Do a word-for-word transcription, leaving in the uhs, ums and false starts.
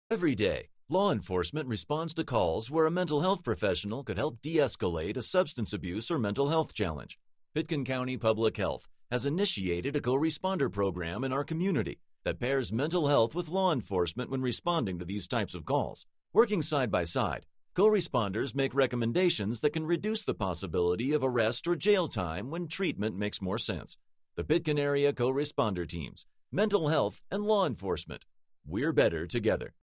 Every day, law enforcement responds to calls where a mental health professional could help de-escalate a substance abuse or mental health challenge. Pitkin County Public Health has initiated a co-responder program in our community that pairs mental health with law enforcement when responding to these types of calls. Working side by side, co-responders make recommendations that can reduce the possibility of arrest or jail time when treatment makes more sense. The Pitkin area co-responder teams, mental health, and law enforcement. We're better together.